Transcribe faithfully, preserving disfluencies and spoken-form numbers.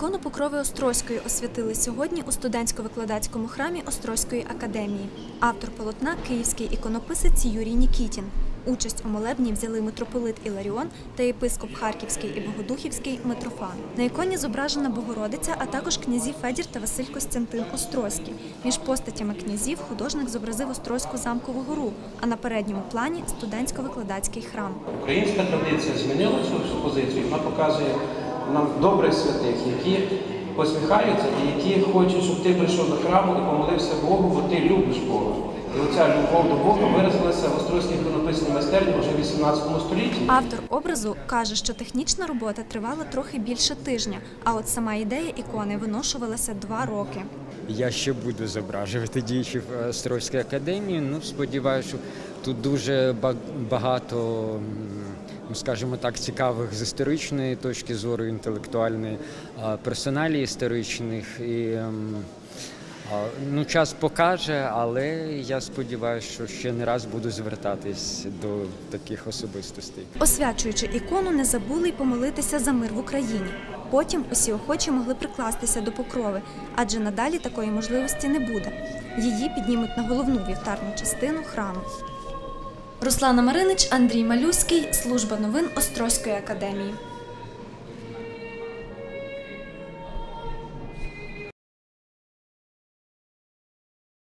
Ікону Покрови Острозької освятили сьогодні у студентсько-викладацькому храмі Острозької академії. Автор полотна – київський іконописець Юрій Нікітін. Участь у молебні взяли митрополит Іларіон та єпископ Харківський і Богодухівський Митрофан. На іконі зображена Богородиця, а також князі Федір та Василь Костянтин Острозький. Між постатями князів художник зобразив Острозьку замкову гору, а на передньому плані – студентсько-викладацький храм. Українська традиція змінила цю позицію, вона показує нам добрих святих, які посміхаються і які хочуть, щоб ти прийшов до храму і помолився Богу, бо ти любиш Бога. І оця любов до Бога виразилася в Острозькій іконописній майстерні вже в вісімнадцятому столітті. Автор образу каже, що технічна робота тривала трохи більше тижня, а от сама ідея ікони виношувалася два роки. Я ще буду зображувати діячів Острозької академії. Ну, сподіваюся, що тут дуже багато, скажімо так, цікавих з історичної точки зору, інтелектуальної, персоналій історичних. І, ну, час покаже, але я сподіваюся, що ще не раз буду звертатись до таких особистостей. Освячуючи ікону, не забули й помолитися за мир в Україні. Потім усі охочі могли прикластися до покрови, адже надалі такої можливості не буде. Її піднімуть на головну вівтарну частину храму. Руслана Маринич, Андрій Малюський, служба новин Острозької академії.